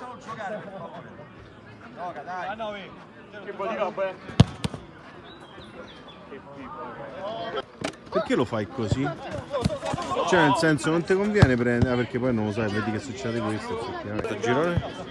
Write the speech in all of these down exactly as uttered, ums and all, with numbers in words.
lascialo giocare per favore. Gioca, dai. Ah, no, che vuol dire vabbè. Perché lo fai così? Cioè nel senso non ti conviene prendere, perché poi non lo sai, vedi che succede questo effettivamente. Girone?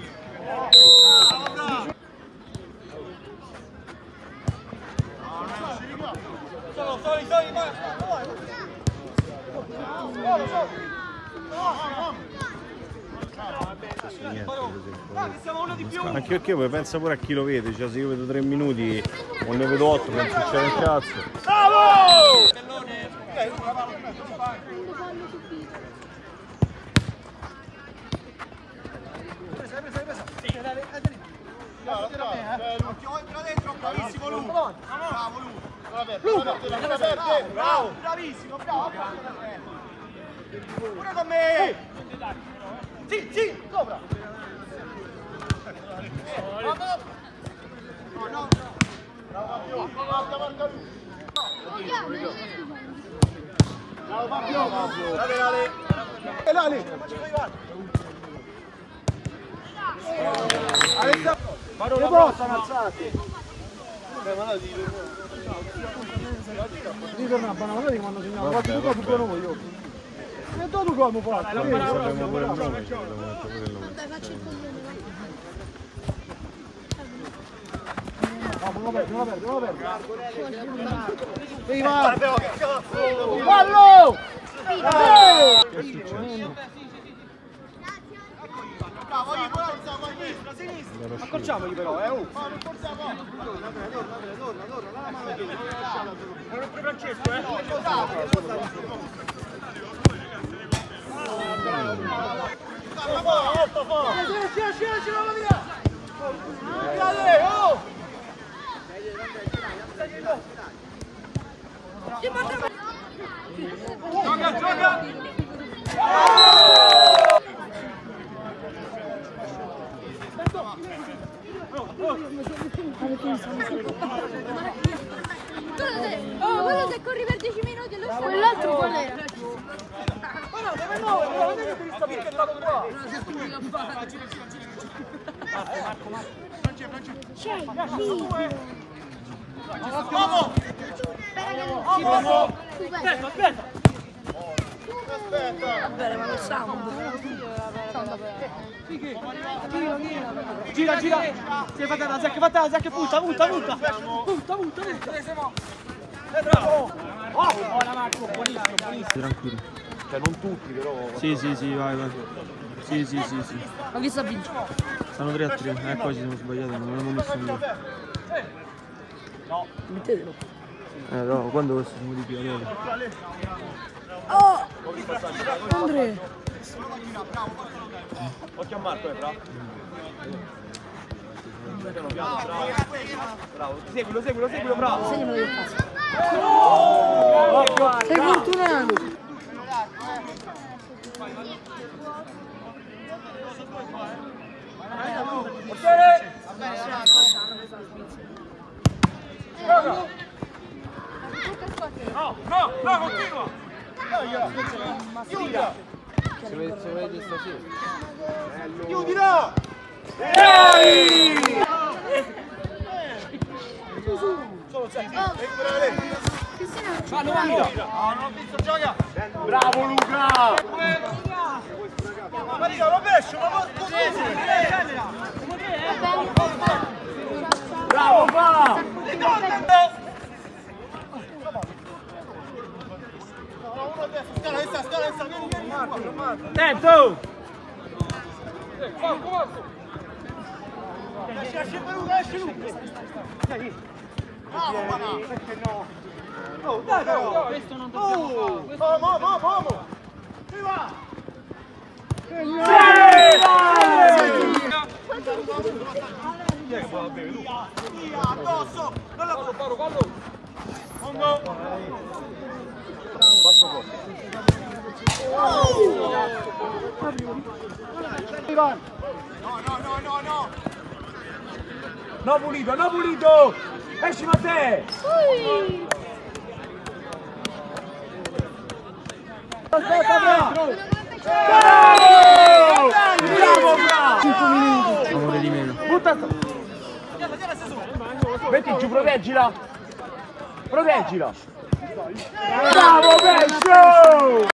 Anche perché poi pensa pure a chi lo vede, cioè se io vedo tre minuti o ne vedo otto non succede un cazzo. Bravo! Bravissimo lui! Bravo lui! Bravo! Bravissimo, bravo! Pure con me! Sì, sì, sopra! No, no! Bravo Fabio! Marca, marca lui! Bravo Fabio! Dai, Ale! E l'Ale! Alessandro! Ma non possono alzati! Ritorna a Banana, vedi quando segniamo, qualche tu come buono voi io. E tu come fai? Sappiamo pure il nome, ci dobbiamo mettere pure il nome. Dai, faccio il coglione, vai. Non la perdi, non la perdi, non la perdi. Ehi, va! Fallo! Bravo, a sinistra. Accorciamogli però, eh! Oh. Ma non forziamo! Torna, torna, torna, torna, la mano che non è Francesco, eh! Alto, forte! Scira, scira, scira, la via! Dai, oh! Gioca, gioca! Oh, quello se corri per dieci minuti lo so. Quell'altro qual era? Ma no, deve muovere, non è che ti sta picchettato qua. C'è, Vamo! Vamo! aspetta, aspetta! Aspetta! Va bene, ma lo siamo. Gira, gira! Si fatta la Zac, fatta la Zac, punta, punta, punta! Punta, punta, punta! Bravo! Oh, buona Marco, buonissimo, buonissimo! Tranquillo. Cioè non tutti però. Sì, sì, sì, vai, vai. Sì, sì, sì, sì. Ma chi sta vincendo? Stanno tre a tre, eh qua ci siamo sbagliati, non abbiamo messo niente. No, mettetelo. Eh no, quando questo siamo di più allora? Oh! Andre! Occhio a Marco, eh, bravo. Piano piano, bravo. Bravo, seguilo, seguilo, seguilo, bravo. Segnamelo del cazzo. Oh, sei fortunato! no, no, no, continua! Chiuda! Se vedi stasera. Chiudila! Solo senti, recupera lei! Ma non mira! No, non ho visto, gioca! bravo Luca! Ma raga, lo pesce, ma così! Bravo va! Ritorna! Scala, questa, scala, questa, vieni, vieni, vieni! Dentro! Marco, Marco! Esci, esci per Luca, esci Luca! Bravo, papà! Perché no? Oh, dai però! Questo non dobbiamo fare! Vamo, vamo, vamo! Qui va! Via, addosso! Non la posso fare, fallo! Pongo! Passo forte. Ivan! No, no, no, no, no! No pulito, no pulito! Esci Matteo! Aspetta, dentro! Bravo! Bravo, bravo! minuti. Amore di meno. Butta. Metti giù, proteggila. Proteggila. Bravo, Pescio!